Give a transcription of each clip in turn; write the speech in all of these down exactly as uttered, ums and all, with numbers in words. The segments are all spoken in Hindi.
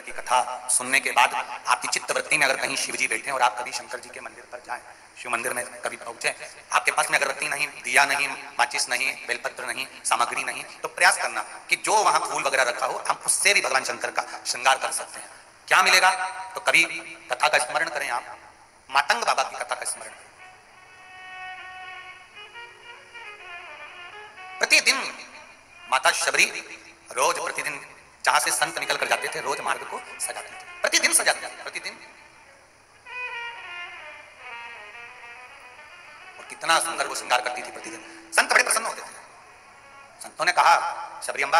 की कथा सुनने के बाद आपकी चित्तवृत्ति में अगर कहीं शिव जी बैठे और आप कभी शंकर जी के मंदिर पर जाएं, शिव मंदिर में कभी पहुंचे, आपके पास में अगरबत्ती नहीं, दिया नहीं, माचिस नहीं, बेलपत्र नहीं, सामग्री नहीं, तो प्रयास करना कि जो वहां फूल वगैरह रखा हो हम उससे भी भगवान शंकर का श्रृंगार कर सकते हैं। क्या मिलेगा? तो कभी कथा का स्मरण करें, आप मातंग बाबा की कथा का स्मरण करें। प्रतिदिन माता शबरी रोज प्रतिदिन जहां से संत निकल कर जाते थे रोज मार्ग को सजाते थे, प्रतिदिन सजाते थे, प्रतिदिन। और कितना सुंदर वो श्रृंगार करती थी प्रतिदिन। संत बड़े प्रसन्न होते थे। संतों ने कहा, शबरी अम्बा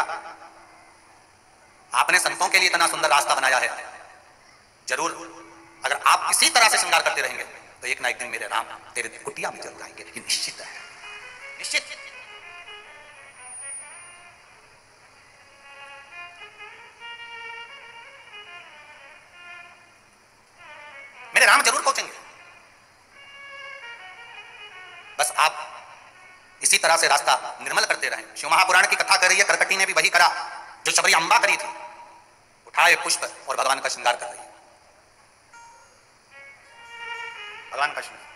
आपने संतों के लिए इतना सुंदर रास्ता बनाया है, जरूर अगर आप इसी तरह से श्रृंगार करते रहेंगे तो एक ना एक दिन मेरे राम तेरे कुटिया में जरूर आएंगे। ये निश्चित है, निश्चित। मेरे राम जरूर पहुंचेंगे, बस आप इसी तरह से रास्ता निर्मल करते रहें। शिव महापुराण की कथा कर रही है, करकटी ने भी वही करा जो शबरी अम्बा करी थी, उठाए पुष्प और भगवान का श्रृंगार कर रही है, भगवान का श्रृंगार।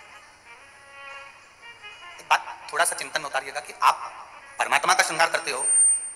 एक बात थोड़ा सा चिंतन में उतारिएगा कि आप परमात्मा का श्रृंगार करते हो।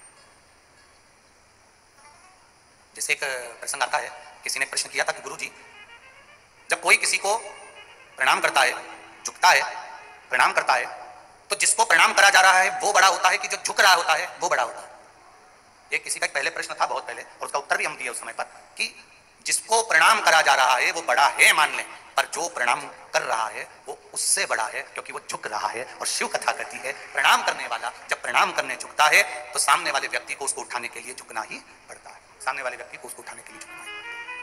जैसे एक प्रसंग आता है, किसी ने प्रश्न किया था कि गुरु जी जब कोई किसी को प्रणाम करता है, झुकता है, प्रणाम करता है, तो जिसको प्रणाम करा जा रहा है वो बड़ा होता है कि जो झुक रहा होता है वो बड़ा होता है? ये किसी का पहले प्रश्न था, बहुत पहले, और उसका उत्तर भी हम दिए उस समय पर कि जिसको प्रणाम करा जा रहा है वो बड़ा है मान लें, पर जो प्रणाम कर रहा है वो उससे बड़ा है क्योंकि वो झुक रहा है। और शिव कथा कहती है प्रणाम करने वाला जब प्रणाम करने झुकता है तो सामने वाले व्यक्ति को उसको उठाने के लिए झुकना ही पड़ता है, सामने वाले व्यक्ति को उसको उठाने के लिए झुकना ही पड़ता है।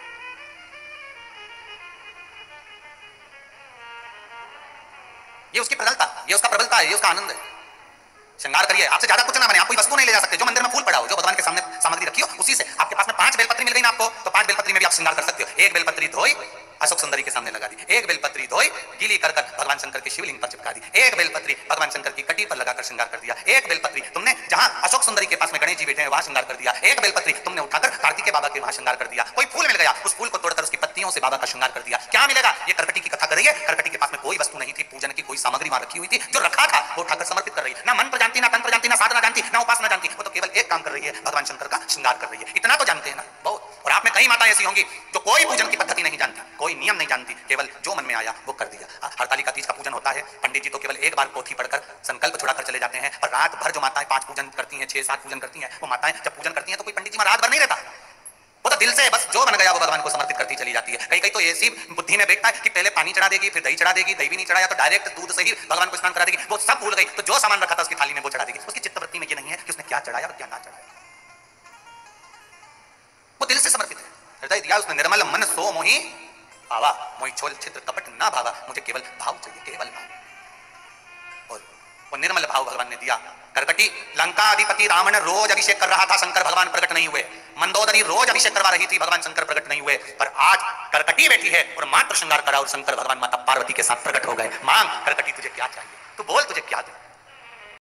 ये उसकी प्रबलता, ये उसका प्रबलता है, ये उसका आनंद है। श्रृंगार करिए, आपसे ज्यादा कुछ ना बने, आप कोई वस्तु नहीं ले जा सकते। जो मंदिर में फूल पड़ा हो, जो भगवान के सामने सामग्री रखी हो, उसी से आपके पास में पांच बेलपत्री मिल गई ना आपको, तो पांच बेलपत्री में भी आप श्रृंगार कर सकते हो। एक बेलपत्री धोई अशोक सुंदरी के सामने लगा दी, एक बेलपत्री धोई गीली कर कर भगवान शंकर के शिवलिंग पर चिपका दी, एक बेलपत्री भगवान शंकर की कटी पर लगाकर श्रृंगार कर दिया, एक बेलपत्री तुमने जहां अशोक सुंदरी के पास में गणेश जी बैठे हैं वहां श्रृंगार कर दिया, एक बेलपत्री तुमने उठाकर कार्तिकेय बाबा के वहां श्रृंगार कर दिया। कोई फूल मिल गया, उस फूल को तोड़कर उसकी पत्तियों से बाबा का श्रृंगार कर दिया। क्या मिलेगा? ये करकटी की कथा कर रही है। करकटी के पास में कोई वस्तु नहीं थी, पूजन की कोई सामग्री वहां रखी हुई थी, जो रखा था वो उठाकर समर्पित कर रही है। ना मन पर जानती, ना तन पर जानती, ना साधना जानती, ना उपासना जानती, वो तो केवल एक काम कर रही है, भगवान शंकर का श्रृंगार कर रही है। इतना तो जानते हैं ना बहुत। और आप में कई माताएं ऐसी होंगी जो कोई पूजन की पद्धति नहीं जानती, कोई नियम नहीं जानती, केवल जो मन में आया वो कर दिया। हरतालिका तीज का पूजन होता है, पंडित जी तो केवल एक बार पोथी पढ़कर संकल्प छुड़ाकर चले जाते हैं, और रात भर जो माताएं पांच पूजन करती हैं, छह सात पूजन करती हैं, वो माताएं जब पूजन करती हैं तो कोई पंडित जी में रात भर नहीं रहता, वो तो दिल से बस जो बन गया वो भगवान को समर्पित करती चली जाती है। कई कई तो ऐसी बुद्धि में देखता है कि पहले पानी चढ़ा देगी, फिर दही चढ़ा देगी, दही भी नहीं चढ़ाया तो डायरेक्ट दूध से ही भगवान को स्नान करा देगी। वो सब भूल गई, तो जो सामान रखा था उसकी थाली में वो चढ़ा देगी। उसकी चित्तवृत्ति में ये नहीं है कि उसने क्या चढ़ाया और क्या ना चढ़ाया, वो दिल से समर्पित है। हृदय दिया उसने निर्मल मन सो मोही भावा, मोही छोल छिद्र कपट ना भावा, मुझे केवल भाव चाहिए, केवल भाव। और वो निर्मल भाव भगवान ने दिया। करकटी लंका अधिपति रावण रोज अभिषेक कर रहा था, शंकर भगवान प्रकट नहीं हुए। मंदोदरी रोज अभिषेक करवा रही थी, भगवान शंकर प्रकट नहीं हुए। पर आज करकटी बैठी है और मात्र श्रृंगार करा और शंकर भगवान माता पार्वती के साथ प्रकट हो गए। मांग करकटी तुझे क्या चाहिए, तू बोल तुझे क्या दे।